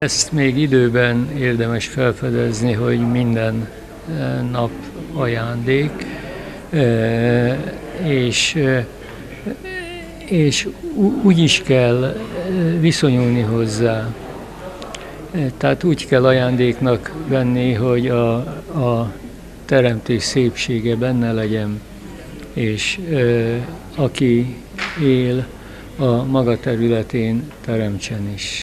Ezt még időben érdemes felfedezni, hogy minden nap ajándék, és, és úgy is kell viszonyulni hozzá. Tehát úgy kell ajándéknak venni, hogy a teremtés szépsége benne legyen, és aki él a maga területén, teremtsen is.